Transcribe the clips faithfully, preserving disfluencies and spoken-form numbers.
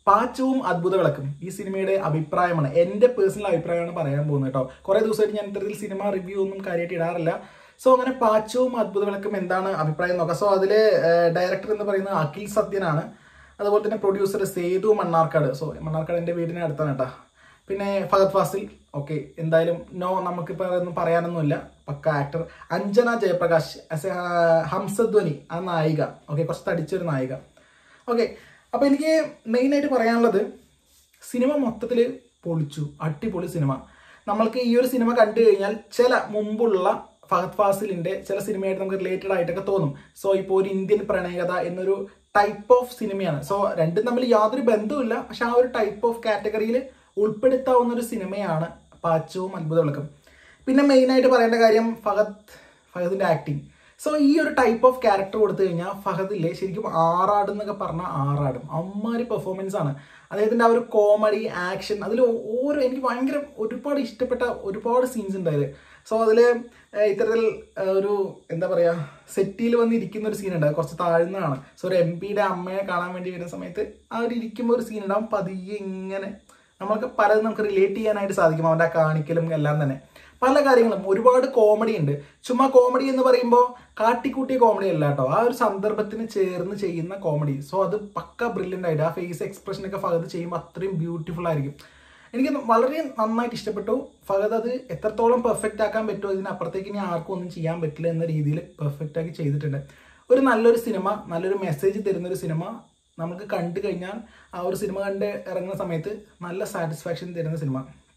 പാച്ചവും അത്ഭുതവിളക്കും ഈ സിനിമയുടെ അഭിപ്രായമാണ്. എൻ്റെ പേഴ്സണൽ അഭിപ്രായമാണ് പറയാൻ പോകുന്നത് കേട്ടോ. കുറേ ദിവസമായിട്ട് ഞാൻ ഇത്തരത്തിൽ സിനിമ റിവ്യൂ ഒന്നും കാര്യമായിട്ട് ഇടാറില്ല. സോ അങ്ങനെ പാച്ചവും അത്ഭുതവിളക്കും എന്താണ് അഭിപ്രായം നോക്കാം. സോ അതിലെ ഡയറക്ടർ എന്ന് പറയുന്നത് അഖിൽ സത്യനാണ്. അതുപോലെ തന്നെ പ്രൊഡ്യൂസർ സേതു മണ്ണാർക്കാട്. സോ മണ്ണാർക്കാട് എൻ്റെ വീടിനെ അടുത്താണ് കേട്ടോ. പിന്നെ ഫഹദ് ഫാസിൽ. ഓക്കെ, എന്തായാലും നോ നമുക്കിപ്പോൾ ഒന്നും പറയാനൊന്നുമില്ല, പക്ക actor. Anjana Jayaprakash as a Hamsadhwani, ആ നായിക. ഓക്കെ, കുറച്ച് തടിച്ചൊരു നായിക. ഓക്കെ, അപ്പോൾ എനിക്ക് മെയിനായിട്ട് പറയാനുള്ളത് സിനിമ മൊത്തത്തിൽ പൊളിച്ചു. അടിപൊളി സിനിമ. നമ്മൾക്ക് ഈ ഒരു സിനിമ കണ്ടു കഴിഞ്ഞാൽ ചില മുമ്പുള്ള ഫഹദ് ഫാസിലിൻ്റെ ചില സിനിമയായിട്ട് നമുക്ക് റിലേറ്റഡ് ആയിട്ടൊക്കെ തോന്നും. സോ ഇപ്പോൾ ഒരു ഇന്ത്യൻ പ്രണയകഥ എന്നൊരു ടൈപ്പ് ഓഫ് സിനിമയാണ്. സോ രണ്ടും തമ്മിൽ യാതൊരു ബന്ധവുമില്ല, പക്ഷെ ആ ഒരു ടൈപ്പ് ഓഫ് കാറ്റഗറിയിൽ ഉൾപ്പെടുത്താവുന്ന ഒരു സിനിമയാണ് പാച്ചവും അത്ഭുതവിളക്കും. പിന്നെ മെയിനായിട്ട് പറയേണ്ട കാര്യം ഫഹദ് ഫഹദിൻ്റെ ആക്ടിങ്. സോ ഈ ഒരു ടൈപ്പ് ഓഫ് ക്യാരക്ടർ കൊടുത്തു കഴിഞ്ഞാൽ ഫഹദില്ലേ ശരിക്കും ആറാടും എന്നൊക്കെ പറഞ്ഞാൽ ആറാടും. അമ്മാതിരി പെർഫോമൻസ് ആണ്. അദ്ദേഹത്തിൻ്റെ ആ ഒരു കോമഡി, ആക്ഷൻ, അതിൽ ഓരോ എനിക്ക് ഭയങ്കര ഒരുപാട് ഇഷ്ടപ്പെട്ട ഒരുപാട് സീൻസ് ഉണ്ട് അതിൽ. സോ അതിൽ ഇത്തരത്തിൽ ഒരു എന്താ പറയുക, സെറ്റിയിൽ വന്നിരിക്കുന്ന ഒരു സീൻ ഉണ്ടാവും, കുറച്ച് താഴ്ന്നതാണ്. സോ ഒരു എം പിയുടെ അമ്മയെ കാണാൻ വേണ്ടി വരുന്ന സമയത്ത് ആ ഒരു ഇരിക്കുമ്പോൾ ഒരു സീൻ ഉണ്ടാവും. പതിയെ ഇങ്ങനെ നമ്മൾക്ക് പലതും നമുക്ക് റിലേറ്റ് ചെയ്യാനായിട്ട് സാധിക്കും. അവൻ്റെ ആ കാണിക്കലും എല്ലാം തന്നെ പല കാര്യങ്ങളും. ഒരുപാട് കോമഡി ഉണ്ട്. ചുമ്മാ കോമഡി എന്ന് പറയുമ്പോൾ കാട്ടിക്കൂട്ടിയ കോമഡി അല്ല കേട്ടോ, ആ ഒരു സന്ദർഭത്തിന് ചേർന്ന് ചെയ്യുന്ന കോമഡി. സോ അത് പക്ക ബ്രില്യൻ്റ് ആയിട്ട് ആ ഫേസ് എക്സ്പ്രഷനൊക്കെ ഫഹദ് ചെയ്യുമ്പോൾ അത്രയും ബ്യൂട്ടിഫുൾ ആയിരിക്കും. എനിക്ക് വളരെ നന്നായിട്ട് ഇഷ്ടപ്പെട്ടു. ഫഹദ് അത് എത്രത്തോളം പെർഫെക്റ്റ് ആക്കാൻ പറ്റുമോ, ഇതിനപ്പുറത്തേക്ക് ഇനി ആർക്കും ഒന്നും ചെയ്യാൻ പറ്റില്ല എന്ന രീതിയിൽ പെർഫെക്റ്റ് ആക്കി ചെയ്തിട്ടുണ്ട്. ഒരു നല്ലൊരു സിനിമ, നല്ലൊരു മെസ്സേജ് തരുന്നൊരു സിനിമ നമുക്ക് കണ്ടു കഴിഞ്ഞാൽ ആ ഒരു സിനിമ കണ്ട് ഇറങ്ങുന്ന സമയത്ത് നല്ല സാറ്റിസ്ഫാക്ഷൻ തരുന്ന സിനിമ.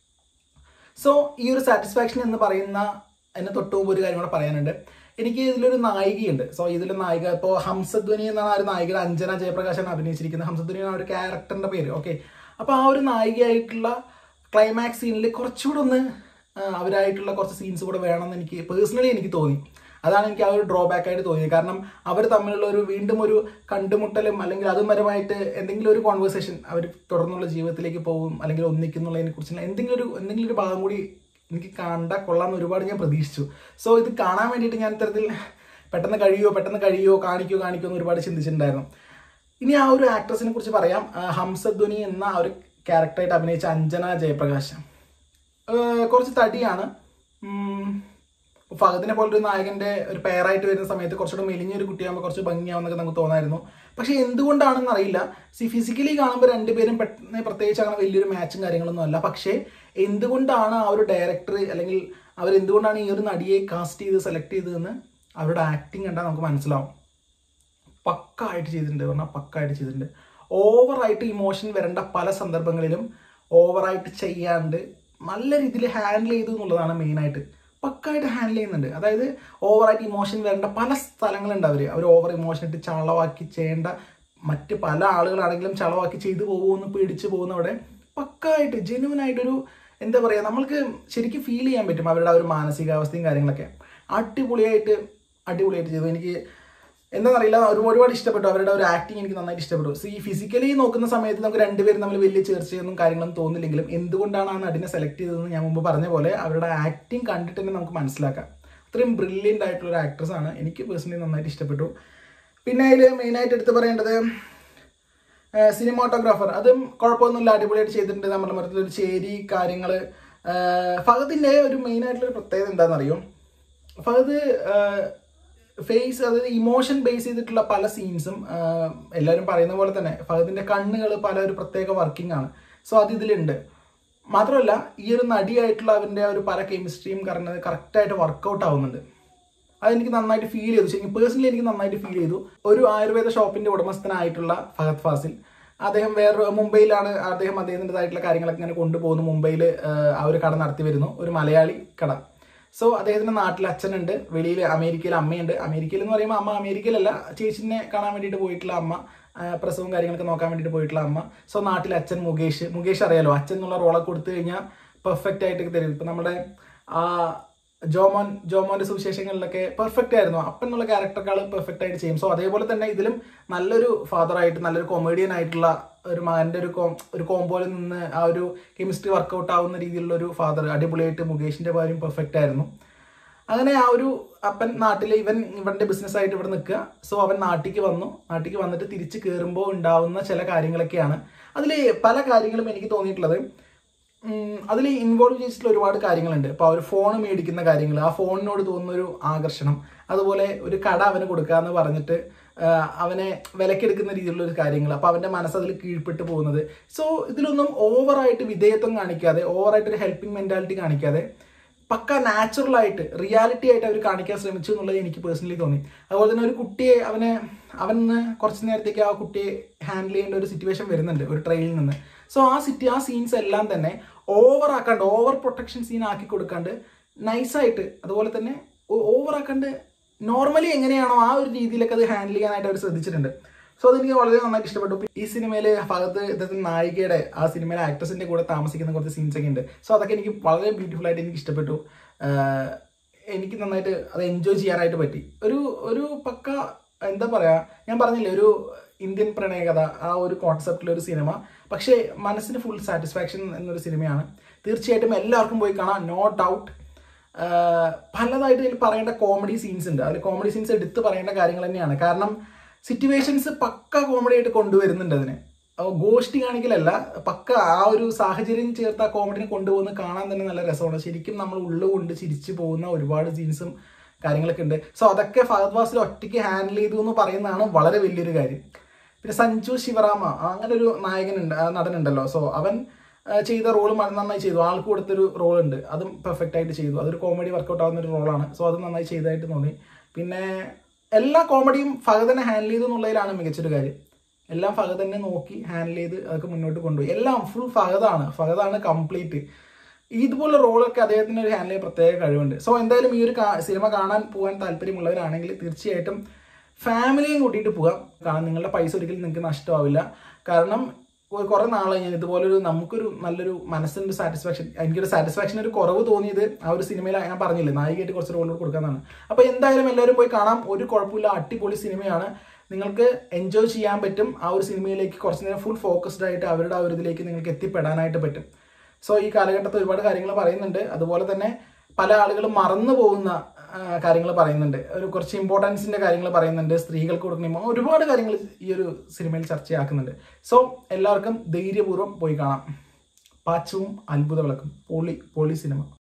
സോ ഈ ഒരു സാറ്റിസ്ഫാക്ഷൻ എന്ന് പറയുന്ന എന്നെ തൊട്ട് മുമ്പ് ഒരു കാര്യം കൂടെ പറയാനുണ്ട്. എനിക്ക് ഇതിലൊരു നായികയുണ്ട്. സോ ഇതിലൊരു നായിക ഇപ്പോൾ ഹംസധ്വനി എന്നാണ് ആ ഒരു നായിക, അഞ്ജന ജയപ്രകാശാണ് അഭിനയിച്ചിരിക്കുന്നത്. ഹംസധ്വനി ആണ് ഒരു ക്യാരക്ടറിൻ്റെ പേര്. ഓക്കെ, അപ്പോൾ ആ ഒരു നായികയായിട്ടുള്ള ക്ലൈമാക്സ് സീനിൽ കുറച്ചുകൂടെ ഒന്ന് അവരായിട്ടുള്ള കുറച്ച് സീൻസ് കൂടെ വേണമെന്ന് എനിക്ക് പേഴ്സണലി എനിക്ക് തോന്നി. അതാണ് എനിക്ക് ആ ഒരു ഡ്രോബാക്ക് ആയിട്ട് തോന്നിയത്. കാരണം അവർ തമ്മിലുള്ള ഒരു വീണ്ടും ഒരു കണ്ടുമുട്ടലും അല്ലെങ്കിൽ അതുപരമായിട്ട് എന്തെങ്കിലും ഒരു കോൺവെർസേഷൻ അവർ തുടർന്നുള്ള ജീവിതത്തിലേക്ക് പോകും അല്ലെങ്കിൽ ഒന്നിക്കുന്നുള്ളതിനെ കുറിച്ചുള്ള എന്തെങ്കിലും ഒരു എന്തെങ്കിലും ഒരു ഭാഗം കൂടി എനിക്ക് കണ്ടാൽ കൊള്ളാമെന്ന് ഒരുപാട് ഞാൻ പ്രതീക്ഷിച്ചു. സോ ഇത് കാണാൻ വേണ്ടിയിട്ട് ഞാൻ ഇത്തരത്തിൽ പെട്ടെന്ന് കഴിയുമോ പെട്ടെന്ന് കഴിയുമോ കാണിക്കുമോ കാണിക്കുമോ എന്ന് ഒരുപാട് ചിന്തിച്ചിട്ടുണ്ടായിരുന്നു. ഇനി ആ ഒരു ആക്ട്രസിനെ കുറിച്ച് പറയാം. ഹംസധ്വനി എന്ന ആ ഒരു ക്യാരക്ടറായിട്ട് അഭിനയിച്ച അഞ്ജന ജയപ്രകാശ് കുറച്ച് തടിയാണ്. ഫഹദിനെ പോലൊരു നായകൻ്റെ ഒരു പെയറായിട്ട് വരുന്ന സമയത്ത് കുറച്ചുകൂടെ മെലിഞ്ഞൊരു കുട്ടിയാകുമ്പോൾ കുറച്ച് ഭംഗിയാവുന്നൊക്കെ നമുക്ക് തോന്നായിരുന്നു. പക്ഷേ എന്തുകൊണ്ടാണെന്ന് അറിയില്ല, സി ഫിസിക്കലി കാണുമ്പോൾ രണ്ടുപേരും പെട്ടെന്ന് പ്രത്യേകിച്ച് അങ്ങനെ വലിയൊരു മാച്ചും കാര്യങ്ങളൊന്നും അല്ല. പക്ഷേ എന്തുകൊണ്ടാണ് ആ ഒരു ഡയറക്ടർ അല്ലെങ്കിൽ അവരെന്തുകൊണ്ടാണ് ഈ ഒരു നടിയെ കാസ്റ്റ് ചെയ്ത് സെലക്ട് ചെയ്തതെന്ന് അവരുടെ ആക്ടിങ് കണ്ടാൽ നമുക്ക് മനസ്സിലാവും. പക്കായിട്ട് ചെയ്തിട്ടുണ്ട് പറഞ്ഞാൽ പക്കായിട്ട് ചെയ്തിട്ടുണ്ട്. ഓവറായിട്ട് ഇമോഷൻ വരേണ്ട പല സന്ദർഭങ്ങളിലും ഓവറായിട്ട് ചെയ്യാണ്ട് നല്ല രീതിയിൽ ഹാൻഡിൽ ചെയ്തു എന്നുള്ളതാണ് മെയിനായിട്ട്. പക്കായിട്ട് ഹാൻഡിൽ ചെയ്യുന്നുണ്ട്. അതായത് ഓവറായിട്ട് ഇമോഷൻ വരേണ്ട പല സ്ഥലങ്ങളുണ്ട്. അവർ അവർ ഓവർ ഇമോഷൻ ഇട്ട് ചളവാക്കി ചെയ്യേണ്ട മറ്റ് പല ആളുകളാണെങ്കിലും ചളവാക്കി ചെയ്തു പോകുമെന്ന് പേടിച്ച് പോകുന്നവിടെ പക്കായിട്ട് ജെന്യുവനായിട്ടൊരു എന്താ പറയുക, നമ്മൾക്ക് ശരിക്കും ഫീൽ ചെയ്യാൻ പറ്റും അവരുടെ ആ ഒരു മാനസികാവസ്ഥയും കാര്യങ്ങളൊക്കെ. അടിപൊളിയായിട്ട് അടിപൊളിയായിട്ട് ചെയ്തു. എനിക്ക് എന്താണെന്നറിയില്ല, ഒരു ഒരുപാട് ഇഷ്ടപ്പെട്ടു. അവരുടെ ഒരു ആക്ടിങ് എനിക്ക് നന്നായിട്ട് ഇഷ്ടപ്പെട്ടു. സോ ഈ ഫിസിക്കലി നോക്കുന്ന സമയത്ത് നമുക്ക് രണ്ടുപേരും തമ്മിൽ വലിയ ചേർച്ചയൊന്നും കാര്യങ്ങളൊന്നും തോന്നില്ലെങ്കിലും എന്തുകൊണ്ടാണ് ആ നടിനെ സെലക്ട് ചെയ്തതെന്ന് ഞാൻ മുമ്പ് പറഞ്ഞ പോലെ അവരുടെ ആക്ടിങ് കണ്ടിട്ട് തന്നെ നമുക്ക് മനസ്സിലാക്കാം. അത്രയും ബ്രില്യൻ്റ് ആയിട്ടുള്ള ഒരു ആക്ട്രസ് ആണ്. എനിക്ക് പേഴ്സണലി നന്നായിട്ട് ഇഷ്ടപ്പെട്ടു. പിന്നെ അതിൽ മെയിനായിട്ട് എടുത്ത് പറയേണ്ടത് സിനിമാറ്റോഗ്രാഫർ. അതും കുഴപ്പമൊന്നുമില്ല, അടിപൊളിയായിട്ട് ചെയ്തിട്ടുണ്ട്. നമ്മുടെ മരത്തിലൊരു ചേരി കാര്യങ്ങൾ. ഫഹദിൻ്റെ ഒരു മെയിനായിട്ടുള്ളൊരു പ്രത്യേകത എന്താണെന്നറിയും, ഫഹദ് ഫേസ് അതായത് ഇമോഷൻ ബേസ് ചെയ്തിട്ടുള്ള പല സീൻസും എല്ലാവരും പറയുന്ന പോലെ തന്നെ ഫഹദിൻ്റെ കണ്ണുകൾ പല ഒരു പ്രത്യേക വർക്കിംഗ് ആണ്. സോ അത് ഇതിലുണ്ട്. മാത്രമല്ല ഈ ഒരു നടിയായിട്ടുള്ള അവൻ്റെ ഒരു പല കെമിസ്ട്രിയും കാരണം കറക്റ്റായിട്ട് വർക്കൗട്ട് ആവുന്നുണ്ട്. അതെനിക്ക് നന്നായിട്ട് ഫീൽ ചെയ്തു. ശരിക്കും പേഴ്സണലി എനിക്ക് നന്നായിട്ട് ഫീൽ ചെയ്തു. ഒരു ആയുർവേദ ഷോപ്പിൻ്റെ ഉടമസ്ഥനായിട്ടുള്ള ഫഹദ് ഫാസിൽ, അദ്ദേഹം വേറെ മുംബൈയിലാണ്. അദ്ദേഹം അദ്ദേഹത്തിൻ്റെതായിട്ടുള്ള കാര്യങ്ങളൊക്കെ ഇങ്ങനെ കൊണ്ടുപോകുന്നു. മുംബൈയിൽ ആ ഒരു കട നടത്തി വരുന്നു, ഒരു മലയാളി കട. സോ അദ്ദേഹത്തിൻ്റെ നാട്ടിൽ അച്ഛനുണ്ട്, വെളിയിൽ അമേരിക്കയിൽ അമ്മയുണ്ട്. അമേരിക്കയിൽ എന്ന് പറയുമ്പോൾ അമ്മ അമേരിക്കയിലല്ല, ചേച്ചിനെ കാണാൻ വേണ്ടിയിട്ട് പോയിട്ടുള്ള അമ്മ, പ്രസവവും കാര്യങ്ങളൊക്കെ നോക്കാൻ വേണ്ടിയിട്ട് പോയിട്ടുള്ള അമ്മ. സോ നാട്ടിൽ അച്ഛൻ മുകേഷ്. മുകേഷ് അറിയാലോ, അച്ഛൻ എന്നുള്ള റോളൊക്കെ കൊടുത്തു കഴിഞ്ഞാൽ പെർഫെക്റ്റ് ആയിട്ട് തരും. ഇപ്പം നമ്മുടെ ആ ജോമോൻ ജോമോൻ്റെ സുവിശേഷങ്ങളിലൊക്കെ പെർഫെക്റ്റ് ആയിരുന്നു. അപ്പൻ എന്നുള്ള ക്യാരക്ടറൊക്കെ പെർഫെക്റ്റ് ആയിട്ട് ചെയ്യും. സോ അതേപോലെ തന്നെ ഇതിലും നല്ലൊരു ഫാദറായിട്ട് നല്ലൊരു കൊമേഡിയൻ ആയിട്ടുള്ള ഒരു മകൻ്റെ ഒരു കോ ഒരു കോമ്പോയിൽ നിന്ന് ആ ഒരു കെമിസ്ട്രി വർക്കൗട്ട് ആവുന്ന രീതിയിലുള്ള ഒരു ഫാദർ അടിപൊളിയായിട്ട് മുകേഷിൻ്റെ ഭാര്യയും പെർഫെക്റ്റ് ആയിരുന്നു. അങ്ങനെ ആ ഒരു അപ്പൻ നാട്ടിൽ ഇവൻ ഇവന്റെ ബിസിനസ്സായിട്ട് ഇവിടെ നിൽക്കുക. സോ അവൻ നാട്ടിലേക്ക് വന്നു. നാട്ടിലേക്ക് വന്നിട്ട് തിരിച്ച് കയറുമ്പോൾ ഉണ്ടാവുന്ന ചില കാര്യങ്ങളൊക്കെയാണ്. അതിൽ പല കാര്യങ്ങളും എനിക്ക് തോന്നിയിട്ടുള്ളത്, അതിൽ ഇൻവോൾവ് ചെയ്തിട്ടുള്ള ഒരുപാട് കാര്യങ്ങളുണ്ട്. ഇപ്പോൾ ഒരു ഫോൺ മേടിക്കുന്ന കാര്യങ്ങൾ, ആ ഫോണിനോട് തോന്നുന്നൊരു ആകർഷണം, അതുപോലെ ഒരു കട അവന് കൊടുക്കാമെന്ന് പറഞ്ഞിട്ട് അവനെ വിലക്കെടുക്കുന്ന രീതിയിലുള്ള ഒരു കാര്യങ്ങൾ, അപ്പോൾ അവൻ്റെ മനസ്സ് അതിൽ കീഴ്പ്പെട്ട് പോകുന്നത്. സോ ഇതിലൊന്നും ഓവറായിട്ട് വിധേയത്വം കാണിക്കാതെ, ഓവറായിട്ട് ഒരു ഹെൽപ്പിംഗ് മെൻറ്റാലിറ്റി കാണിക്കാതെ പക്ക നാച്ചുറലായിട്ട് റിയാലിറ്റി ആയിട്ട് അവർ കാണിക്കാൻ ശ്രമിച്ചു എന്നുള്ളത് എനിക്ക് പേഴ്സണലി തോന്നി. അതുപോലെ തന്നെ ഒരു കുട്ടിയെ അവനെ അവന് കുറച്ച് നേരത്തേക്ക് ആ കുട്ടിയെ ഹാൻഡിൽ ചെയ്യേണ്ട ഒരു സിറ്റുവേഷൻ വരുന്നുണ്ട് ഒരു ട്രെയിനിൽ നിന്ന്. സോ ആ സിറ്റി ആ സീൻസ് എല്ലാം തന്നെ ഓവർ ആക്കാണ്ട്, ഓവർ പ്രൊട്ടക്ഷൻ സീൻ ആക്കി കൊടുക്കാണ്ട് നൈസായിട്ട്, അതുപോലെ തന്നെ ഓവർ ആക്കാണ്ട് നോർമലി എങ്ങനെയാണോ ആ ഒരു രീതിയിലൊക്കെ അത് ഹാൻഡിൽ ചെയ്യാനായിട്ട് അവർ ശ്രദ്ധിച്ചിട്ടുണ്ട്. സോ അതെനിക്ക് വളരെ നന്നായിട്ട് ഇഷ്ടപ്പെട്ടു. ഈ സിനിമയിൽ ഭാഗത്ത് ഇദ്ദേഹത്തിന് നായികയുടെ ആ സിനിമയിലെ ആക്ട്രസിൻ്റെ കൂടെ താമസിക്കുന്ന കുറച്ച് സീൻസ് ഒക്കെ ഉണ്ട്. സോ അതൊക്കെ എനിക്ക് വളരെ ബ്യൂട്ടിഫുൾ ആയിട്ട് എനിക്ക് ഇഷ്ടപ്പെട്ടു. എനിക്ക് നന്നായിട്ട് അത് എൻജോയ് ചെയ്യാനായിട്ട് പറ്റി. ഒരു ഒരു പക്ക എന്താ പറയുക, ഞാൻ പറഞ്ഞില്ലേ ഒരു ഇന്ത്യൻ പ്രണയകഥ, ആ ഒരു കോൺസെപ്റ്റിലൊരു സിനിമ, പക്ഷേ മനസ്സിന് ഫുൾ സാറ്റിസ്ഫാക്ഷൻ എന്നൊരു സിനിമയാണ്. തീർച്ചയായിട്ടും എല്ലാവർക്കും പോയി കാണാം, നോ ഡൗട്ട്. പലതായിട്ട് ഇതിൽ പറയേണ്ട കോമഡി സീൻസ് ഉണ്ട്. അതിൽ കോമഡി സീൻസ് എടുത്ത് പറയേണ്ട കാര്യങ്ങൾ തന്നെയാണ്. കാരണം സിറ്റുവേഷൻസ് പക്ക കോമഡി ആയിട്ട് കൊണ്ടുവരുന്നുണ്ട്. അതിന് ഗോഷ്ടി കാണിക്കലല്ല, പക്ക ആ ഒരു സാഹചര്യം ചേർത്ത് ആ കോമഡിനെ കൊണ്ടുപോകുന്ന കാണാൻ തന്നെ നല്ല രസമാണ്. ശരിക്കും നമ്മൾ ഉള്ളുകൊണ്ട് ചിരിച്ചു പോകുന്ന ഒരുപാട് സീൻസും കാര്യങ്ങളൊക്കെ ഉണ്ട്. സോ അതൊക്കെ ഫഹദ് ഫാസിൽ ഒറ്റയ്ക്ക് ഹാൻഡിൽ ചെയ്തു എന്ന് പറയുന്നതാണ് വളരെ വലിയൊരു കാര്യം. പിന്നെ സഞ്ജു ശിവറാമ അങ്ങനെ ഒരു നായകനുണ്ട്, നടനുണ്ടല്ലോ. സോ അവൻ ചെയ്ത റോള് നന്നായി ചെയ്തു. ആൾക്ക് കൊടുത്തൊരു റോളുണ്ട്, അതും പെർഫെക്റ്റ് ആയിട്ട് ചെയ്തു. അതൊരു കോമഡി വർക്കൗട്ട് ആവുന്ന ഒരു റോളാണ്. സോ അത് നന്നായി ചെയ്തതായിട്ട് തോന്നി. പിന്നെ എല്ലാ കോമഡിയും ഫഹദ് തന്നെ ഹാൻഡിൽ ചെയ്തു എന്നുള്ളതിലാണ് മികച്ചൊരു കാര്യം. എല്ലാം ഫഹദ് തന്നെ നോക്കി ഹാൻഡിൽ ചെയ്ത് അതൊക്കെ മുന്നോട്ട് കൊണ്ടുപോയി. എല്ലാം ഫുൾ ഫഹദാണ്, ഫഹദാണ് കംപ്ലീറ്റ്. ഇതുപോലെ റോളൊക്കെ അദ്ദേഹത്തിന് ഒരു ഹാൻഡിൽ ചെയ്യാൻ പ്രത്യേക കഴിവുണ്ട്. സോ എന്തായാലും ഈ ഒരു സിനിമ കാണാൻ പോകാൻ താല്പര്യമുള്ളവരാണെങ്കിൽ തീർച്ചയായിട്ടും ഫാമിലിയും കൂട്ടിയിട്ട് പോകാം. കാരണം നിങ്ങളുടെ പൈസ ഒരിക്കലും നിങ്ങൾക്ക് നഷ്ടമാവില്ല. കാരണം കുറേ നാളെ ഞാൻ ഇതുപോലൊരു നമുക്കൊരു നല്ലൊരു മനസ്സിൻ്റെ സാറ്റിസ്ഫാക്ഷൻ, എനിക്കൊരു സാറ്റിസ്ഫാക്ഷൻ ഒരു കുറവ് തോന്നിയത് ആ ഒരു സിനിമയിൽ ഞാൻ പറഞ്ഞില്ലേ നായികയായിട്ട് കുറച്ച് റോൾ കൊടുക്കാമെന്നാണ്. അപ്പോൾ എന്തായാലും എല്ലാവരും പോയി കാണാം. ഒരു കുഴപ്പമില്ല, അടിപൊളി സിനിമയാണ്. നിങ്ങൾക്ക് എൻജോയ് ചെയ്യാൻ പറ്റും. ആ ഒരു സിനിമയിലേക്ക് കുറച്ച് നേരം ഫുൾ ഫോക്കസ്ഡ് ആയിട്ട് അവരുടെ ആ ഒരു ഇതിലേക്ക് നിങ്ങൾക്ക് എത്തിപ്പെടാനായിട്ട് പറ്റും. സോ ഈ കാലഘട്ടത്തിൽ ഒരുപാട് കാര്യങ്ങൾ പറയുന്നുണ്ട്. അതുപോലെ തന്നെ പല ആളുകളും മറന്നു പോകുന്ന കാര്യങ്ങൾ പറയുന്നുണ്ട്. ഒരു കുറച്ച് ഇമ്പോർട്ടൻസിൻ്റെ കാര്യങ്ങൾ പറയുന്നുണ്ട്. സ്ത്രീകൾക്ക് കൊടുക്കുന്ന ഒരുപാട് കാര്യങ്ങൾ ഈ ഒരു സിനിമയിൽ ചർച്ചയാക്കുന്നുണ്ട്. സോ എല്ലാവർക്കും ധൈര്യപൂർവ്വം പോയി കാണാം. പാച്ചവും അത്ഭുത വിളക്കും, പൊളി പൊളി സിനിമ.